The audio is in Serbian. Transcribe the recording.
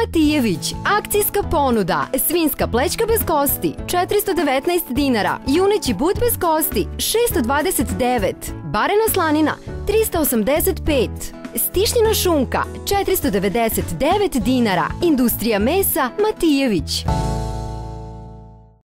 Matijević, akcijska ponuda, svinjska plećka bez kosti, 419 dinara, juneći but bez kosti, 629, barena slanina, 385, stišnjena šunka, 499 dinara, industrija mesa Matijević.